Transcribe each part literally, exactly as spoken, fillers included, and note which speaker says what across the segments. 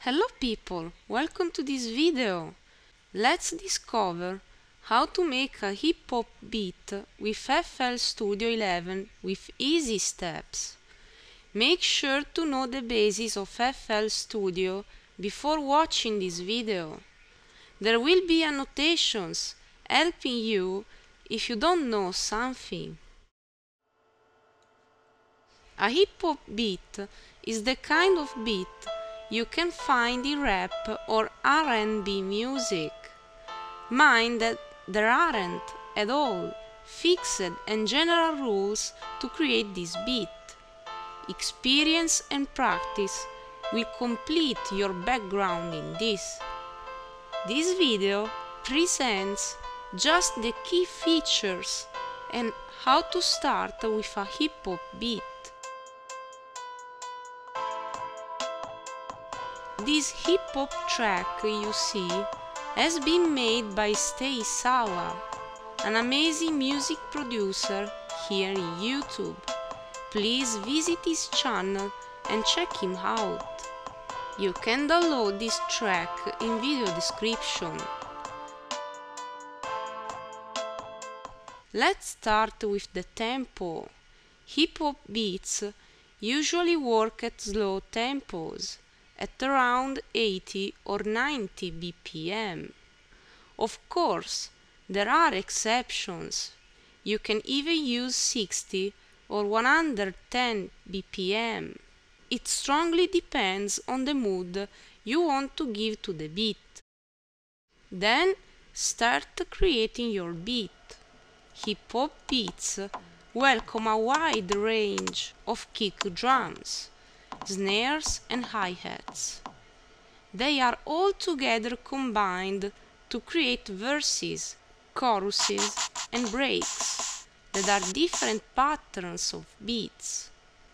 Speaker 1: Hello people, welcome to this video. Let's discover how to make a hip-hop beat with F L Studio eleven with easy steps. Make sure to know the basics of F L Studio before watching this video. There will be annotations helping you if you don't know something. A hip-hop beat is the kind of beat you can find in rap or R and B music. Mind that there aren't at all fixed and general rules to create this beat. Experience and practice will complete your background in this. This video presents just the key features and how to start with a hip-hop beat. This hip-hop track you see has been made by Stay Sawa, an amazing music producer here in YouTube. Please visit his channel and check him out. You can download this track in video description. Let's start with the tempo. Hip-hop beats usually work at slow tempos, at around eighty or ninety B P M. Of course, there are exceptions. You can even use sixty or one hundred ten B P M. It strongly depends on the mood you want to give to the beat. Then start creating your beat. Hip-hop beats welcome a wide range of kick drums, snares and hi-hats. They are all together combined to create verses, choruses and breaks that are different patterns of beats.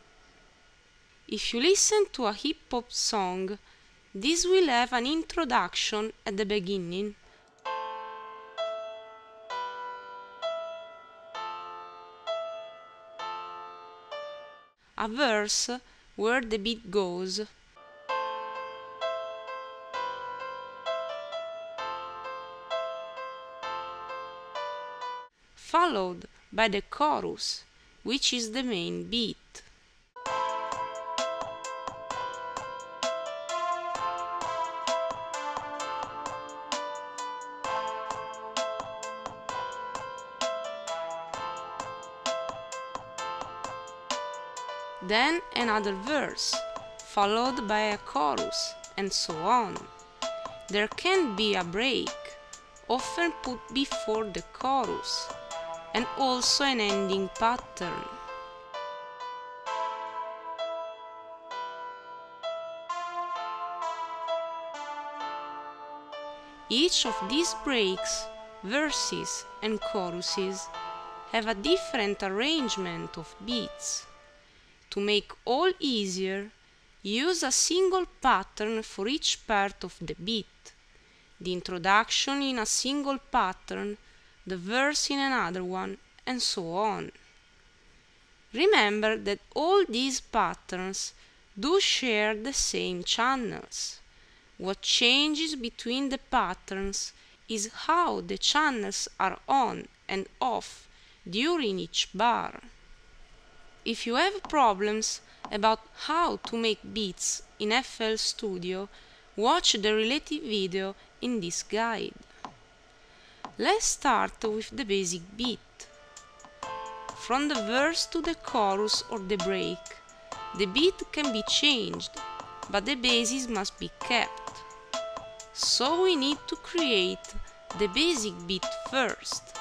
Speaker 1: If you listen to a hip-hop song, this will have an introduction at the beginning, a verse where the beat goes, followed by the chorus, which is the main beat. Then another verse, followed by a chorus, and so on. There can be a break, often put before the chorus, and also an ending pattern. Each of these breaks, verses and choruses have a different arrangement of beats. To make all easier, use a single pattern for each part of the beat. The introduction in a single pattern, the verse in another one, and so on. Remember that all these patterns do share the same channels. What changes between the patterns is how the channels are on and off during each bar. If you have problems about how to make beats in F L Studio, watch the related video in this guide. Let's start with the basic beat. From the verse to the chorus or the break, the beat can be changed, but the basis must be kept. So we need to create the basic beat first.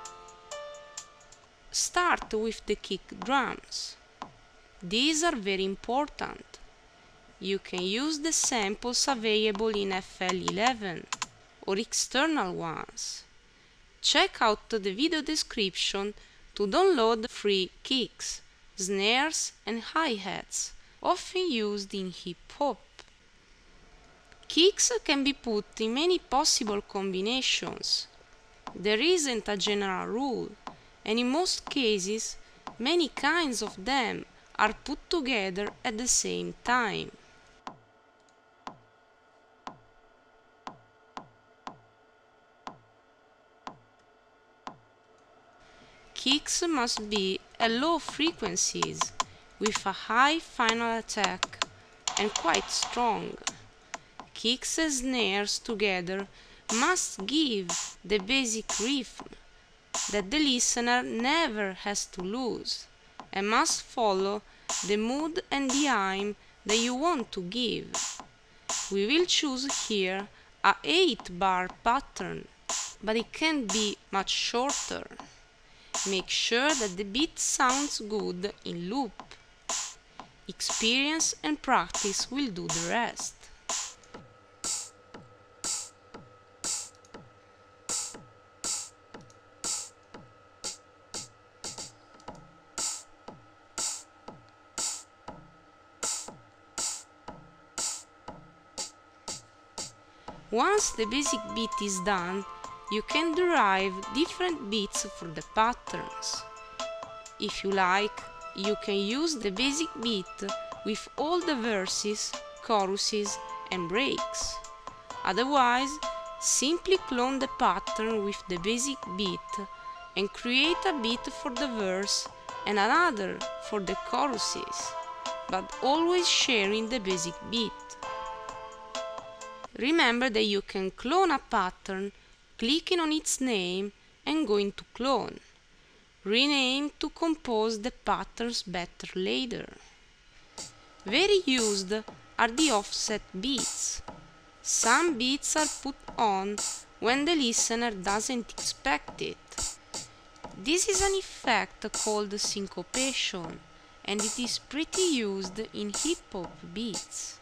Speaker 1: Start with the kick drums. These are very important. You can use the samples available in F L eleven or external ones. Check out the video description to download free kicks, snares and hi-hats, often used in hip-hop. Kicks can be put in many possible combinations. There isn't a general rule, and in most cases, many kinds of them are put together at the same time. kicks must be at low frequencies with a high final attack and quite strong. Kicks and snares together must give the basic rhythm that the listener never has to lose, and must follow the mood and the aim that you want to give. We will choose here a eight bar pattern, but it can be much shorter. Make sure that the beat sounds good in loop. Experience and practice will do the rest. Once the basic beat is done, you can derive different beats for the patterns. If you like, you can use the basic beat with all the verses, choruses and breaks. Otherwise, simply clone the pattern with the basic beat and create a beat for the verse and another for the choruses, but always sharing the basic beat. Remember that you can clone a pattern clicking on its name and going to clone. Rename to compose the patterns better later. Very used are the offset beats. Some beats are put on when the listener doesn't expect it. This is an effect called syncopation, and it is pretty used in hip-hop beats.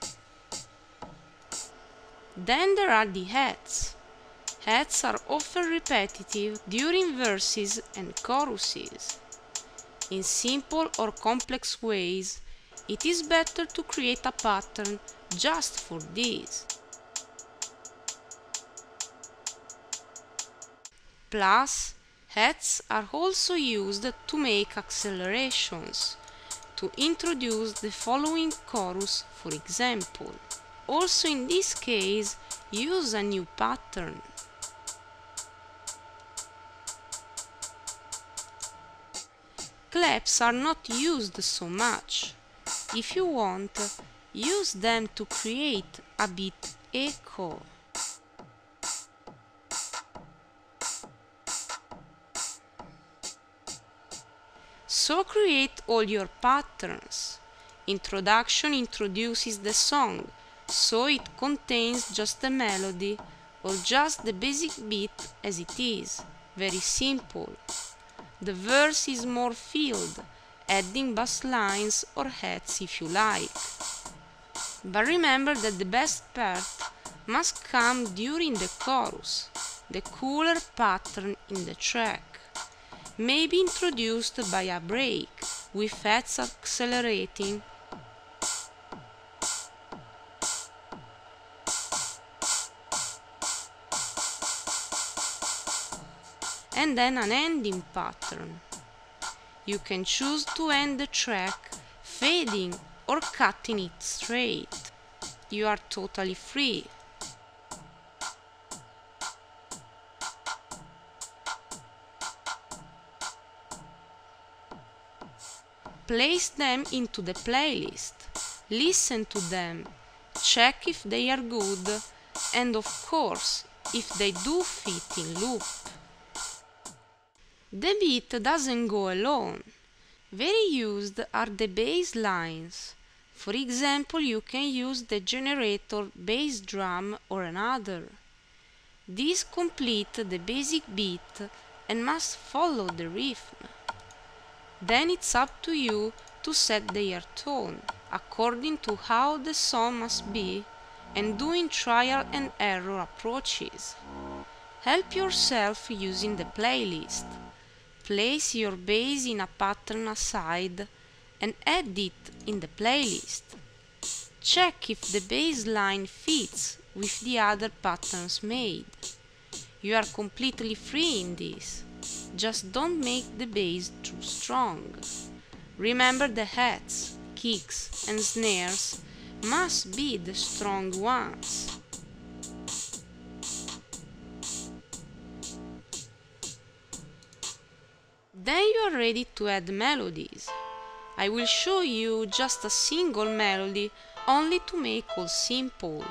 Speaker 1: Then there are the heads. Heads are often repetitive during verses and choruses. In simple or complex ways, it is better to create a pattern just for this. Plus, heads are also used to make accelerations, to introduce the following chorus, for example. Also in this case, use a new pattern. Claps are not used so much. If you want, use them to create a beat echo. So create all your patterns. Introduction introduces the song, so it contains just the melody or just the basic beat as it is. Very simple. The verse is more filled, adding bass lines or heads if you like. But remember that the best part must come during the chorus, the cooler pattern in the track. Maybe introduced by a break, with heads accelerating and then an ending pattern. You can choose to end the track fading or cutting it straight. You are totally free. Place them into the playlist, listen to them, check if they are good, and of course, if they do fit in loop. The beat doesn't go alone. Very used are the bass lines. For example, you can use the generator bass drum or another. These complete the basic beat and must follow the rhythm. Then it's up to you to set their tone according to how the song must be and doing trial and error approaches. Help yourself using the playlist. Place your bass in a pattern aside and add it in the playlist. Check if the bass line fits with the other patterns made. You are completely free in this. Just don't make the bass too strong. Remember the heads, kicks and snares must be the strong ones. Then you are ready to add melodies. I will show you just a single melody, only to make all simple.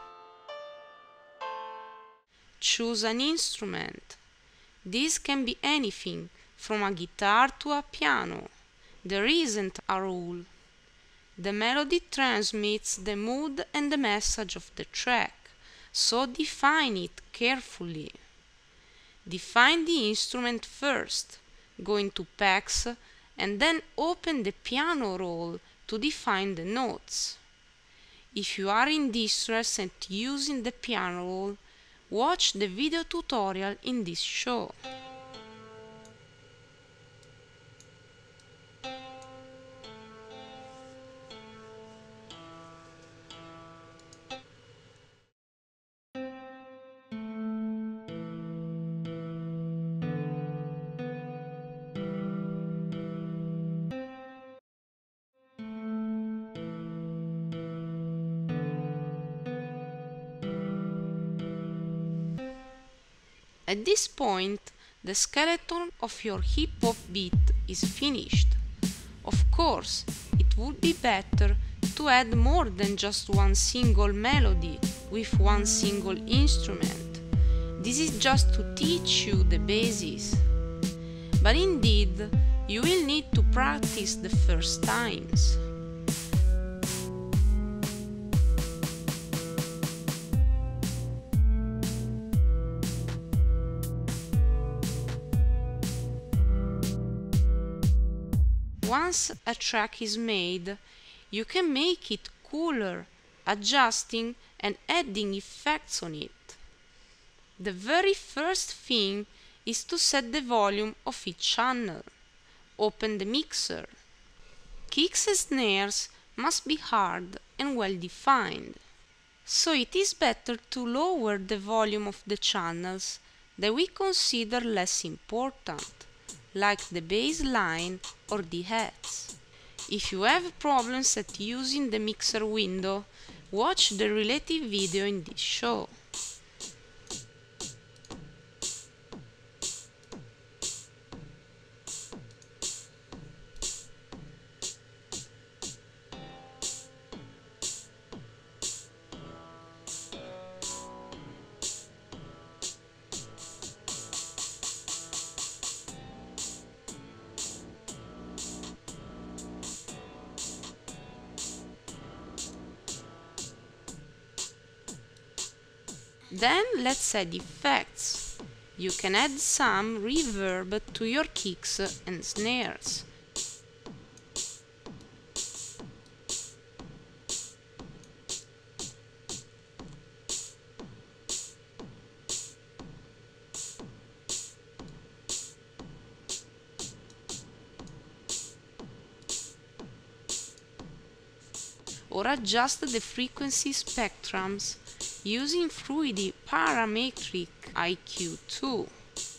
Speaker 1: Choose an instrument. This can be anything, from a guitar to a piano. There isn't a rule. The melody transmits the mood and the message of the track, so define it carefully. Define the instrument first, go into packs, and then open the piano roll to define the notes. If you are in distress at using the piano roll, watch the video tutorial in this show. At this point, the skeleton of your hip-hop beat is finished. Of course, it would be better to add more than just one single melody with one single instrument. This is just to teach you the basis. But indeed, you will need to practice the first times. Once a track is made, you can make it cooler, adjusting and adding effects on it. The very first thing is to set the volume of each channel. Open the mixer. Kicks and snares must be hard and well defined, so it is better to lower the volume of the channels that we consider less important, like the bass line or the heads. If you have problems at using the mixer window, watch the related video in this show. Then let's add effects. You can add some reverb to your kicks and snares. Or adjust the frequency spectrums using Fluidi Parametric I Q two.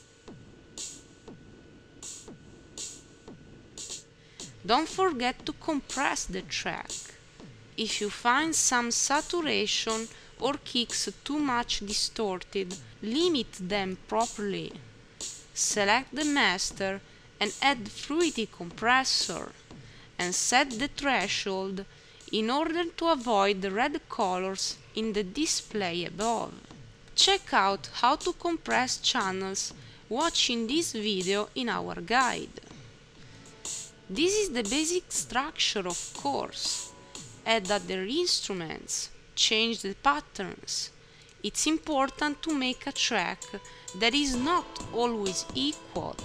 Speaker 1: Don't forget to compress the track. If you find some saturation or kicks too much distorted, limit them properly. Select the master and add Fluidi Compressor, and set the threshold in order to avoid the red colors in the display above. Check out how to compress channels watching this video in our guide. This is the basic structure, of course. Add other instruments, change the patterns. It's important to make a track that is not always equal.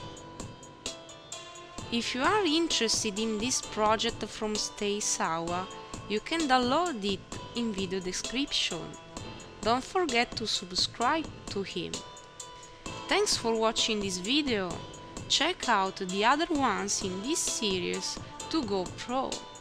Speaker 1: If you are interested in this project from Stay Sawa, you can download it in video description. Don't forget to subscribe to him. Thanks for watching this video. Check out the other ones in this series to go pro.